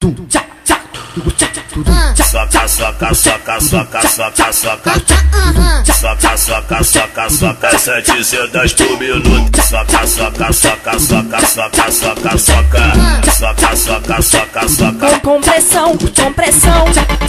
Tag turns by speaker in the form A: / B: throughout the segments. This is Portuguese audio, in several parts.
A: Soca, soca, soca, soca, soca, soca. Soca, soca, soca, soca. 7 cedas por minuto. Soca, soca, soca, soca, soca, soca, soca. Soca, soca, soca, soca.
B: Com pressão, com pressão.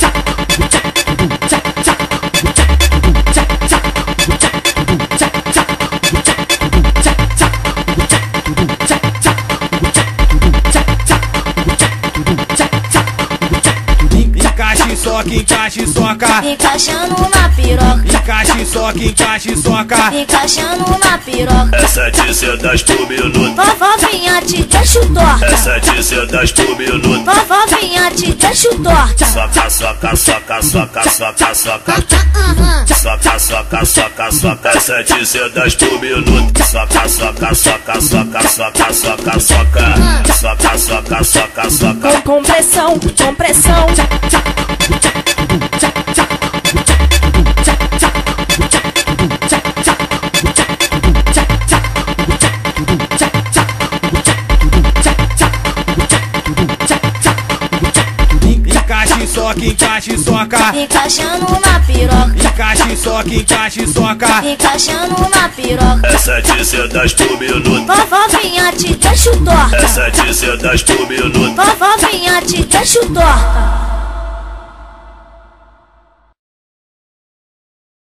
C: Encaixe, soca,
B: Encaixando uma piroca.
C: encaixe, soca,
B: Encaixando uma piroca.
A: 7 cedas por minuto.
B: Fofinha te deixo torta.
A: 7 cedas por minuto.
B: Fofinha te deixo torta.
A: Soca, soca, soca, soca, soca, soca. Soca, soca, soca, soca. 7 cedas por minuto. Soca, soca, soca, soca, soca, soca, soca. Soca, soca, soca, soca.
B: Com pressão, com pressão.
C: Encaixe, soca,
B: Encaixando uma piroca.
C: encaixe, soca.
B: Encaixando uma piroca.
A: 7 cedas por minuto.
B: Fofinha te deixo torta.
A: 7 cedas por minuto.
B: Fofinha te deixo torta.